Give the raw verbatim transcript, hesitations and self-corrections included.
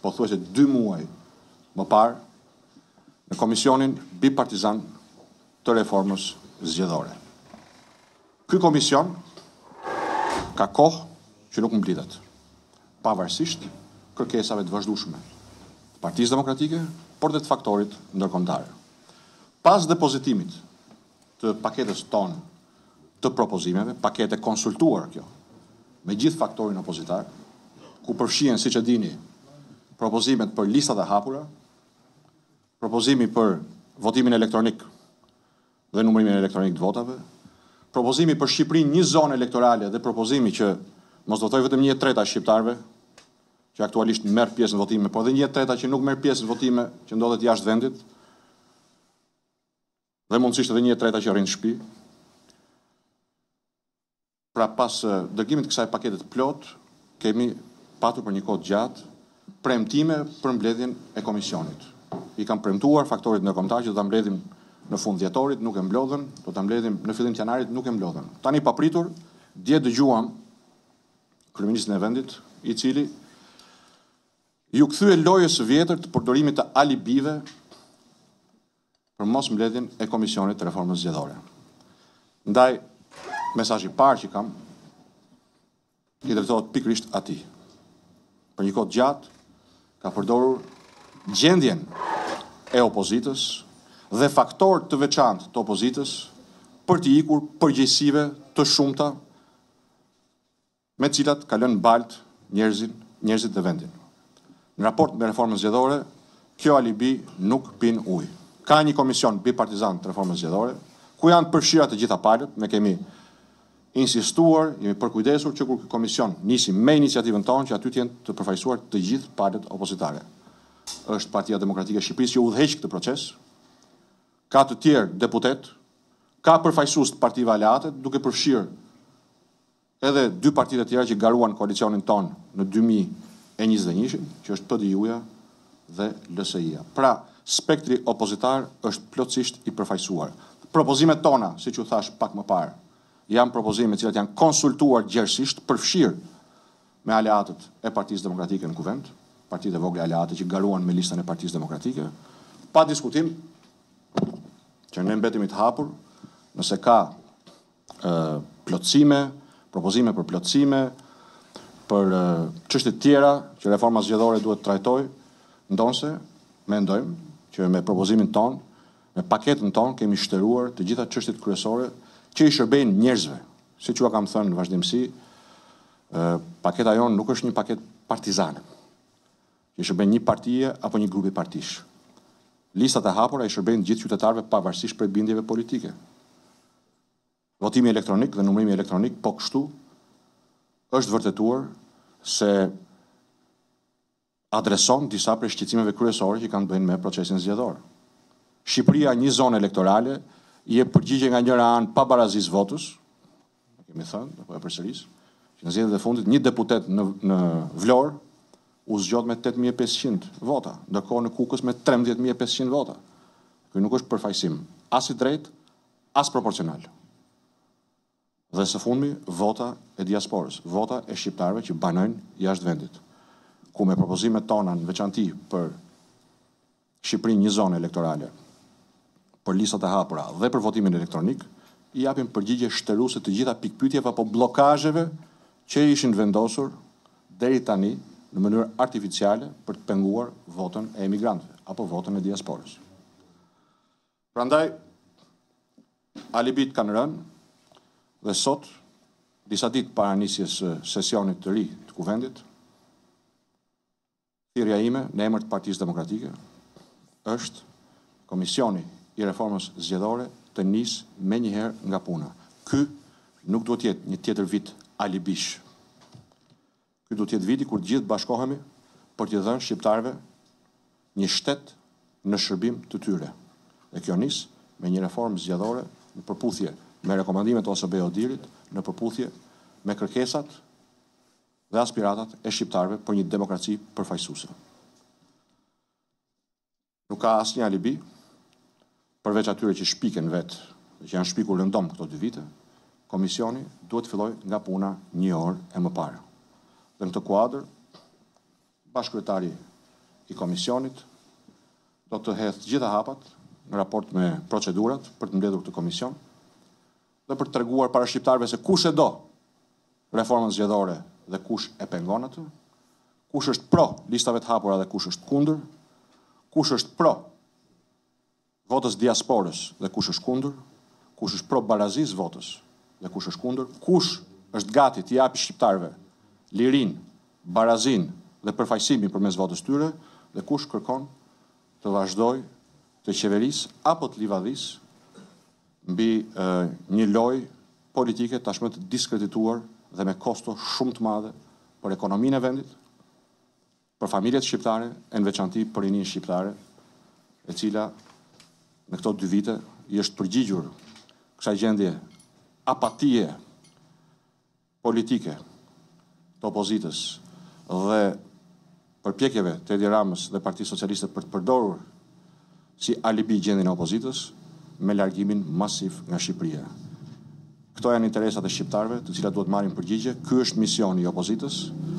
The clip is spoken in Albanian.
pothuajse dy muaj më parë në Komisionin Bipartizan të Reformës Zgjedhore. Ky komision ka kohë që nuk mblitet, pavarësisht kërkesave të vazhdueshme të Partisë Demokratike, por dhe të faktorit ndërkombëtar. Pas depozitimit të paketës tonë të propozimeve, pakete konsultuar kjo, me gjithë faktorin opozitar, ku përfshihen, siç e dini, propozimet për listat e hapura, propozimi për votimin elektronik dhe numërimin elektronik të votave, propozimi për Shqipërinë një zonë elektorale dhe propozimi që mos votoj vetëm një treta shqiptarëve, që aktualisht merr pjesë në votime, por dhe një treta që nuk merr pjesë në votime që ndodhet jashtë vendit, dhe mundësisht edhe një treta që rrin në shtëpi. Pra pas dërgimit të kësaj pakete të plot, kemi patur për një kohë gjatë premtime për mbledhjen e komisionit. I kam premtuar faktorit ndërkombëtar që do ta mbledhim në fund dhjetorit, nuk e mblodhën, do ta mbledhim në fillim të janarit, nuk e mblodhën. Tani papritur, dje dëgjuam kryeministrin e vendit, i cili ju kthye lojës së vjetër të përdorimit të alibive për mos mbledhjen e Komisionit të Reformës Zgjedhore. Ndaj, mesazhi i parë që kam i drejtohet pikërisht atij. Për një kohë gjatë ka përdorur gjendjen e opozitës dhe faktorë të veçantë të opozitës për të ikur përgjegjësive të shumta me të cilat ka lënë balt njerëzit, njerëzit të vendit. Në raport me reformën zgjedhore, kjo alibi nuk pin ujë. Ka një komision bipartizan të reformës zgjedhore, ku janë përfshira të gjitha palët, ne kemi insistuar, jemi përkujdesur që kur ky komision nisi me iniciativën tonë që aty të jenë të përfaqësuar të gjithë palët opozitare. Është Partia Demokratike e Shqipërisë që udhëheq këtë proces, ka të tjerë deputet, ka përfaqësues të partive aleate, duke përfshirë edhe dy partitë të tjera që garuan koalicionin ton në dy mijë e njëzet e një, që është P D I-ja dhe L S I-ja. Pra, spektri opozitar është plotësisht i përfaqësuar. Propozimet tona, siç u thash pak më parë, janë propozime të cilat janë konsultuar gjerësisht, përfshirë me aleatët e Partisë Demokratike në kuvend, partitë e vogla aleate që garuan me listën e Partisë Demokratike, pa diskutim që ne mbetemi të hapur nëse ka uh, plotësime, propozime për plotësime, për çështje të tjera që reforma zgjedhore duhet të trajtojë, ndonse mendojmë që me propozimin ton, me paketën ton kemi shtëruar të gjitha çështjet kryesore që i shërbejnë njerëzve. Siç ju kam thënë në vazhdimsi, paketa jonë nuk është një paketë partizane, që i shërben një partije apo një grupi partish. Listat e hapura i shërbejnë gjithë qytetarëve pavarësisht prej bindjeve politike. Votimi elektronik dhe numërimi elektronik, po kështu, është vërtetuar se adreson disa prej shqetësimeve kryesore që kanë të bëjnë me procesin zgjedhor. Shqipëria, një zonë elektorale, i e përgjigje nga njëra anë pa barazisë votës, kemi thënë, apo e përsëris, që në zgjedhjet e fundit një deputet në, në Vlorë u zgjodh me tetë mijë e pesëqind vota, ndërkohë në Kukës me trembëdhjetë mijë e pesëqind vota. Ky nuk është përfaqësim as i drejtë, as proporcional. Dhe së fundmi, vota e diasporës, vota e shqiptarëve që banojnë jashtë vendit, ku me propozimet tona në veçanti për Shqipërinë një zonë elektorale, për listat e hapura dhe për votimin elektronik, i japim përgjigje shtëruese të gjitha pikpyetjeve apo bllokazheve që ishin vendosur deri tani në mënyrë artificiale për të penguar votën e emigrantëve apo votën e diasporës. Prandaj, alibit kanë rënë. Dhe sot, disa ditë para nisjes sesionit të ri të kuvendit, thirrja ime në emër të Partisë Demokratike është Komisioni i Reformës Zgjedhore të nisë menjëherë nga puna. Ky nuk duhet të jetë një tjetër vit alibish. Ky duhet të jetë viti kur gjithë bashkohemi për t'i dhënë shqiptarëve një shtet në shërbim të tyre. Dhe kjo nis me një reformë zgjedhore në përputhje me rekomandimet O S B Odirit, në përputhje me kërkesat dhe aspiratat e shqiptarëve për një demokraci përfaqësuese. Nuk ka asnjë alibi, përveç atyre që shpiken vetë, që janë shpikur rëndom këto dy vite, komisioni duhet të fillojë nga puna një orë e më parë. Dhe në këtë kuadër, bashkëkryetari i komisionit do të hedhë gjitha hapat në raport me procedurat për të mbledhur këtë komision dhe për të treguar para shqiptarëve se kush e do reformën zgjedhore dhe kush e pengon atë, kush është pro listave të hapura dhe kush është kundër, kush është pro votës diasporës dhe kush është kundër, kush është pro barazisë votës dhe kush është kundër, kush është gati të japë shqiptarëve lirin, barazin dhe përfaqësimin përmes votës tyre dhe kush kërkon të vazhdoj të qeveris apo të livadhis mbi e, një lojë politike tashmë të diskredituar dhe me kosto shumë të madhe për ekonominë e vendit, për familjet shqiptare, e në veçanti për rinin shqiptare, e cila në këto dy vite i është përgjigjur kësaj gjendje apatie politike të opozitës dhe përpjekjeve të Edi Ramës dhe Partisë Socialiste për të përdorur si alibi gjendjen e opozitës me largimin masiv nga Shqipëria. Këto janë interesat e shqiptarëve, të cilat duhet marrin përgjigje. Ky është misioni i opozitës.